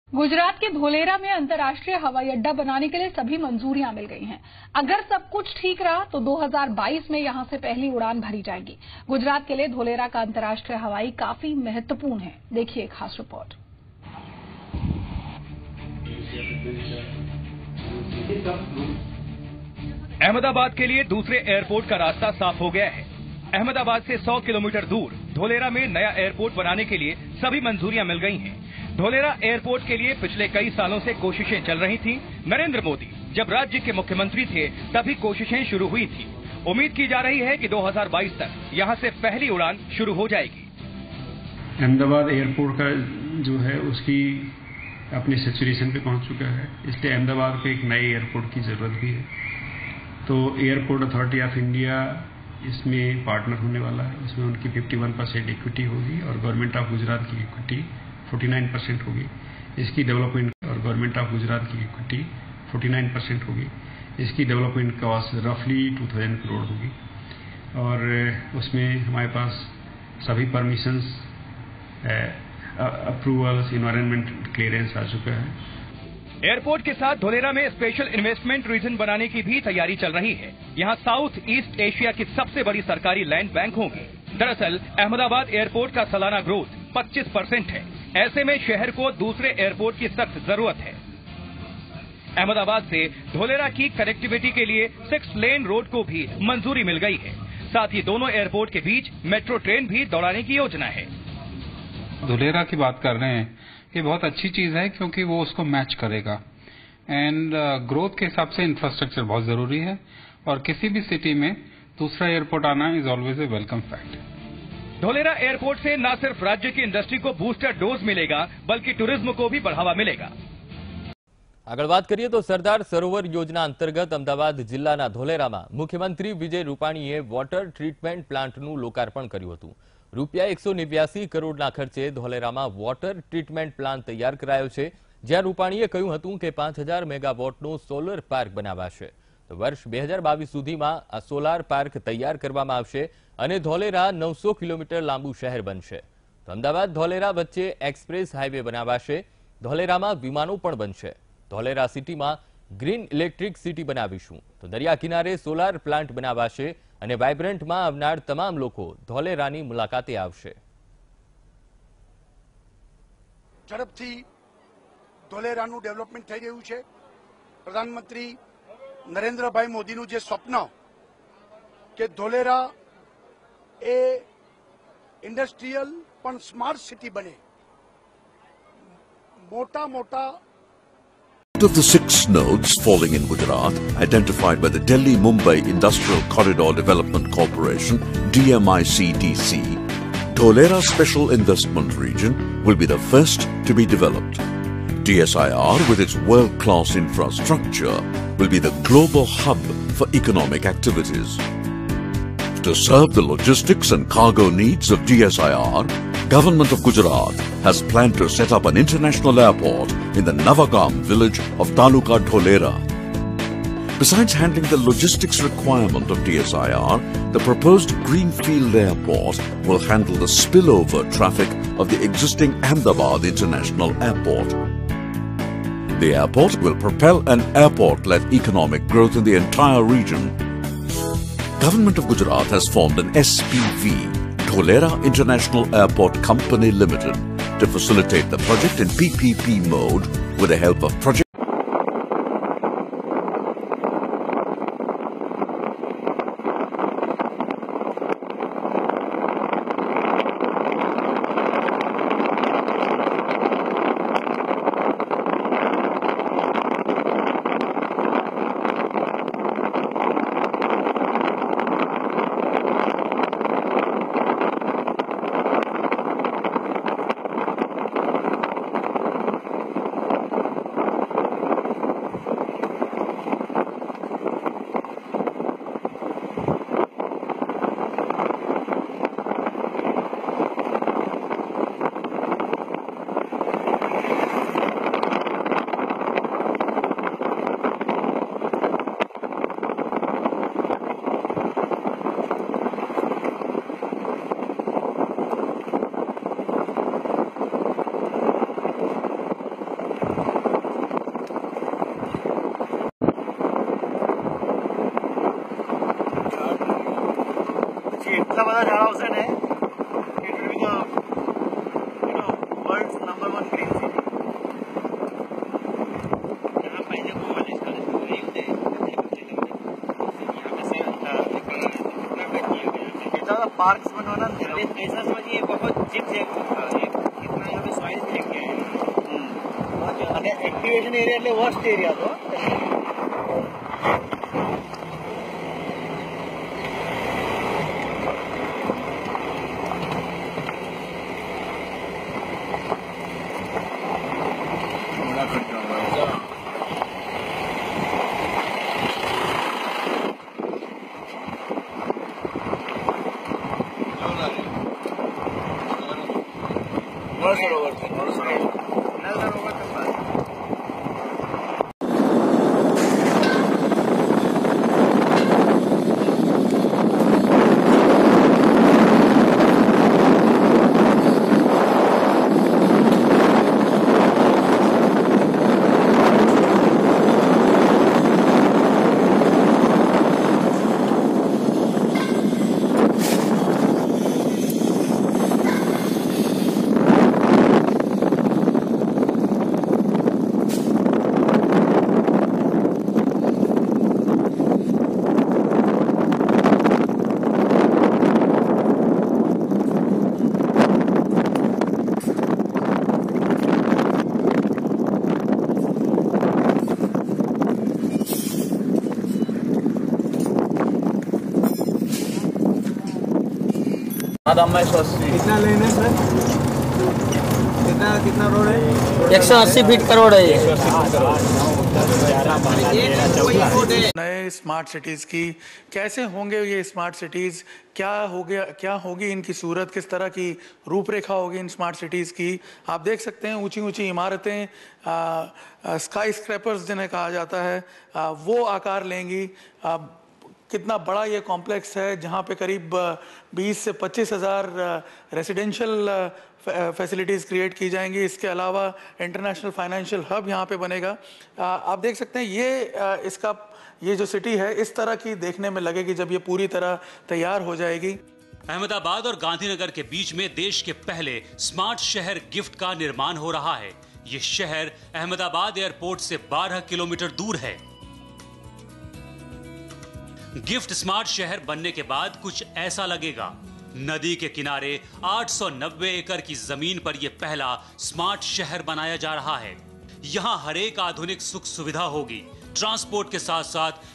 गुजरात के धोलेरा में अंतर्राष्ट्रीय हवाई अड्डा बनाने के लिए सभी मंजूरियां मिल गई हैं। अगर सब कुछ ठीक रहा तो 2022 में यहां से पहली उड़ान भरी जाएगी। गुजरात के लिए धोलेरा का अंतर्राष्ट्रीय हवाई काफी महत्वपूर्ण है। देखिए एक खास रिपोर्ट। अहमदाबाद के लिए दूसरे एयरपोर्ट का रास्ता साफ हो गया है। अहमदाबाद से 100 किलोमीटर दूर धोलेरा में नया एयरपोर्ट बनाने के लिए सभी मंजूरियां मिल गई हैं। धोलेरा एयरपोर्ट के लिए पिछले कई सालों से कोशिशें चल रही थीं। नरेंद्र मोदी जब राज्य के मुख्यमंत्री थे तभी कोशिशें शुरू हुई थी। उम्मीद की जा रही है कि 2022 तक यहां से पहली उड़ान शुरू हो जाएगी। अहमदाबाद एयरपोर्ट का जो है उसकी अपनी सैचुरेशन पे पहुंच चुका है, इसलिए अहमदाबाद को एक नए एयरपोर्ट की जरूरत भी है। तो एयरपोर्ट अथॉरिटी ऑफ इंडिया इसमें पार्टनर होने वाला है। इसमें उनकी 51% इक्विटी होगी और गवर्नमेंट ऑफ गुजरात की इक्विटी 49% होगी। इसकी डेवलपमेंट और गवर्नमेंट ऑफ गुजरात की इक्विटी 49% होगी। इसकी डेवलपमेंट कॉस्ट रफली 2000 करोड़ होगी और उसमें हमारे पास सभी परमिशंस, अप्रूवल्स, इन्वायरमेंट क्लियरेंस आ चुका है। एयरपोर्ट के साथ धोलेरा में स्पेशल इन्वेस्टमेंट रीजन बनाने की भी तैयारी चल रही है। यहाँ साउथ ईस्ट एशिया की सबसे बड़ी सरकारी लैंड बैंक होगी। दरअसल अहमदाबाद एयरपोर्ट का सालाना ग्रोथ 25% है। ऐसे में शहर को दूसरे एयरपोर्ट की सख्त जरूरत है। अहमदाबाद से धोलेरा की कनेक्टिविटी के लिए 6 लेन रोड को भी मंजूरी मिल गई है। साथ ही दोनों एयरपोर्ट के बीच मेट्रो ट्रेन भी दौड़ाने की योजना है। धोलेरा की बात कर रहे हैं, ये बहुत अच्छी चीज है क्योंकि वो उसको मैच करेगा एंड ग्रोथ के हिसाब से इंफ्रास्ट्रक्चर बहुत जरूरी है और किसी भी सिटी में दूसरा एयरपोर्ट आना is always a welcome fact. Dholera airport से न सिर्फ राज्य की इंडस्ट्री को बूस्टर डोज मिलेगा बल्कि टूरिज्म को भी बढ़ावा मिलेगा। આગળ વાત કરીએ તો સરદાર સરોવર યોજના અંતર્ગત અમદાવાદ જિલ્લાના ધોલેરામાં મુખ્યમંત્રી વિજય રૂપાણીએ વોટર ટ્રીટમેન્ટ પ્લાન્ટનું લોકાર્પણ કર્યું હતું। રૂપિયા 189 કરોડના ખર્ચે ધોલેરામાં વોટર ટ્રીટમેન્ટ પ્લાન્ટ તૈયાર કરાયો છે, જ્યાં રૂપાણીએ કહ્યું હતું કે 5000 મેગાવોટનું સોલર પાર્ક બનાવાશે। તો વર્ષ 2022 સુધીમાં આ સોલાર પાર્ક તૈયાર કરવામાં આવશે અને ધોલેરા 900 કિલોમીટર લાંબુ શહેર બનશે। તો અમદાવાદ ધોલેરા વચ્ચે એક્સપ્રેસ હાઈવે બનાવાશે। ધોલેરામાં વિમાનો પણ બનશે। ધોલેરા સિટીમાં ગ્રીન ઇલેક્ટ્રિક સિટી બનાવીશું। તો દરિયા કિનારે સોલાર પ્લાન્ટ બનાવાશે અને વાઇબ્રન્ટમાં આવનાર તમામ લોકો ધોલેરાની મુલાકાતે આવશે। ઝડપથી ધોલેરાનું ડેવલપમેન્ટ થઈ રહ્યું છે। પ્રધાનમંત્રી નરેન્દ્રભાઈ મોદીનું જે સ્વપ્ન કે ધોલેરા એ ઇન્ડસ્ટ્રીયલ પણ સ્માર્ટ સિટી બને, મોટા of the 6 nodes falling in Gujarat, identified by the Delhi-Mumbai Industrial Corridor Development Corporation, DMICDC, Dholera Special Investment Region will be the first to be developed. DSIR, with its world-class infrastructure, will be the global hub for economic activities. To serve the logistics and cargo needs of DSIR, Government of Gujarat has planned to set up an international airport in the Navagam village of Taluka Dholera. Besides handling the logistics requirement of DSIR, the proposed greenfield airport will handle the spillover traffic of the existing Ahmedabad International Airport. The airport will propel an airport-led economic growth in the entire region. Government of Gujarat has formed an SPV, Dholera International Airport Company Limited, to facilitate the project in PPP mode with the help of project 2000 है, it will be the world's number 1 green city. यहाँ पहले वो वाले scholar हुए होते हैं, ज़्यादा parks बनवाना ऐसा समझिए, बहुत जिप से कितना यहाँ पे सॉइल भी लेके आए हैं। अगर एक्टिवेशन एरिया ले वर्स्ट एरिया तो कितना लेन है सर? कितना रोड है? 180 फीट का रोड है ये। नए स्मार्ट सिटीज की कैसे होंगे ये स्मार्ट सिटीज, क्या होगी इनकी सूरत, किस तरह की रूपरेखा होगी इन स्मार्ट सिटीज की। आप देख सकते हैं ऊंची ऊंची इमारतें, स्काई स्क्रैपर्स जिन्हें कहा जाता है, वो आकार लेंगी। कितना बड़ा ये कॉम्प्लेक्स है जहाँ पे करीब 20 से 25 हज़ार रेसिडेंशियल फैसिलिटीज़ क्रिएट की जाएंगी। इसके अलावा इंटरनेशनल फाइनेंशियल हब यहाँ पे बनेगा। आप देख सकते हैं ये जो सिटी है इस तरह की देखने में लगेगी जब ये पूरी तरह तैयार हो जाएगी। अहमदाबाद और गांधीनगर के बीच में देश के पहले स्मार्ट शहर गिफ्ट का निर्माण हो रहा है। ये शहर अहमदाबाद एयरपोर्ट से 12 किलोमीटर दूर है। गिफ्ट स्मार्ट शहर बनने के बाद कुछ ऐसा लगेगा। नदी के किनारे 890 एकड़ की जमीन पर यह पहला स्मार्ट शहर बनाया जा रहा है। यहाँ हर एक आधुनिक सुख सुविधा होगी। ट्रांसपोर्ट के साथ साथ